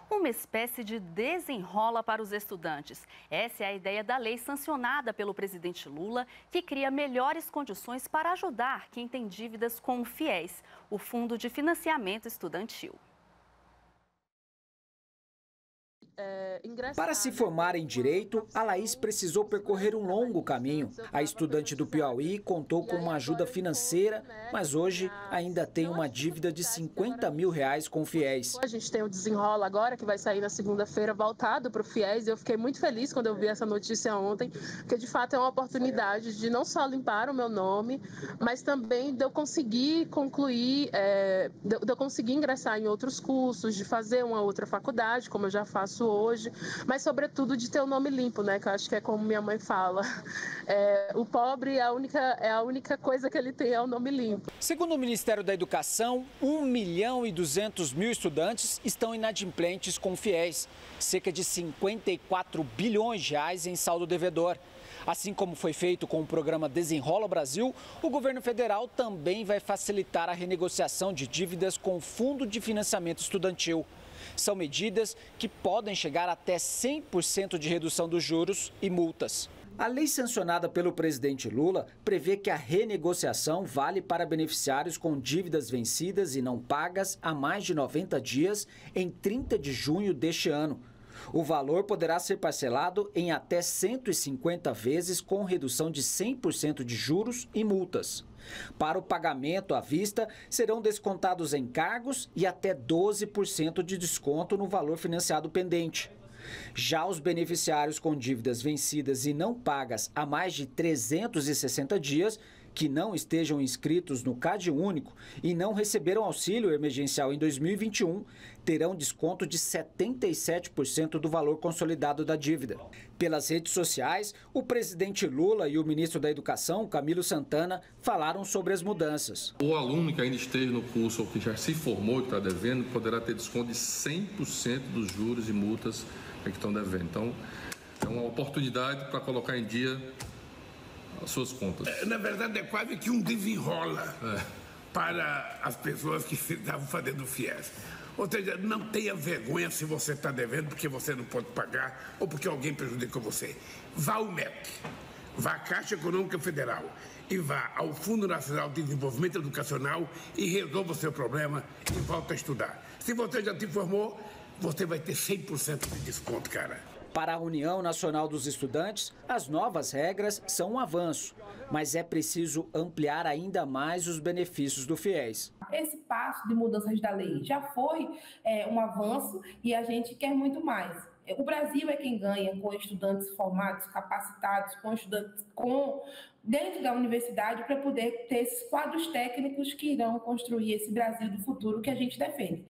uma espécie de desenrola para os estudantes. Essa é a ideia da lei sancionada pelo presidente Lula, que cria melhores condições para ajudar quem tem dívidas com o FIES, o Fundo de Financiamento Estudantil. Para se formar em Direito, a Laís precisou percorrer um longo caminho. A estudante do Piauí contou com uma ajuda financeira, mas hoje ainda tem uma dívida de R$50 mil com o FIES. A gente tem o Desenrola agora, que vai sair na segunda-feira, voltado para o FIES. Eu fiquei muito feliz quando eu vi essa notícia ontem, porque de fato é uma oportunidade de não só limpar o meu nome, mas também de eu conseguir concluir, de eu conseguir ingressar em outros cursos, de fazer uma outra faculdade, como eu já faço hoje, mas sobretudo de ter o nome limpo, né? Que eu acho que é como minha mãe fala. O pobre é a única coisa que ele tem é o nome limpo. Segundo o Ministério da Educação, 1.200.000 estudantes estão inadimplentes com o FIES, cerca de R$54 bilhões em saldo devedor. Assim como foi feito com o programa Desenrola Brasil, o governo federal também vai facilitar a renegociação de dívidas com o Fundo de Financiamento Estudantil. São medidas que podem chegar até 100% de redução dos juros e multas. A lei sancionada pelo presidente Lula prevê que a renegociação vale para beneficiários com dívidas vencidas e não pagas há mais de 90 dias em 30 de junho deste ano. O valor poderá ser parcelado em até 150 vezes com redução de 100% de juros e multas. Para o pagamento à vista, serão descontados encargos e até 12% de desconto no valor financiado pendente. Já os beneficiários com dívidas vencidas e não pagas há mais de 360 dias, que não estejam inscritos no CadÚnico e não receberam auxílio emergencial em 2021, terão desconto de 77% do valor consolidado da dívida. Pelas redes sociais, o presidente Lula e o ministro da Educação, Camilo Santana, falaram sobre as mudanças. O aluno que ainda esteja no curso ou que já se formou e está devendo, poderá ter desconto de 100% dos juros e multas que estão devendo. Então, é uma oportunidade para colocar em dia as suas contas. Na verdade, é quase que um desenrola para as pessoas que estavam fazendo FIES. Ou seja, não tenha vergonha se você está devendo porque você não pode pagar ou porque alguém prejudicou você. Vá ao MEC, vá à Caixa Econômica Federal e vá ao Fundo Nacional de Desenvolvimento Educacional e resolva o seu problema e volta a estudar. Se você já se formou, você vai ter 100% de desconto, cara. Para a União Nacional dos Estudantes, as novas regras são um avanço, mas é preciso ampliar ainda mais os benefícios do FIES. Esse passo de mudanças da lei já foi um avanço e a gente quer muito mais. O Brasil é quem ganha com estudantes formados, capacitados, com estudantes dentro da universidade para poder ter esses quadros técnicos que irão construir esse Brasil do futuro que a gente defende.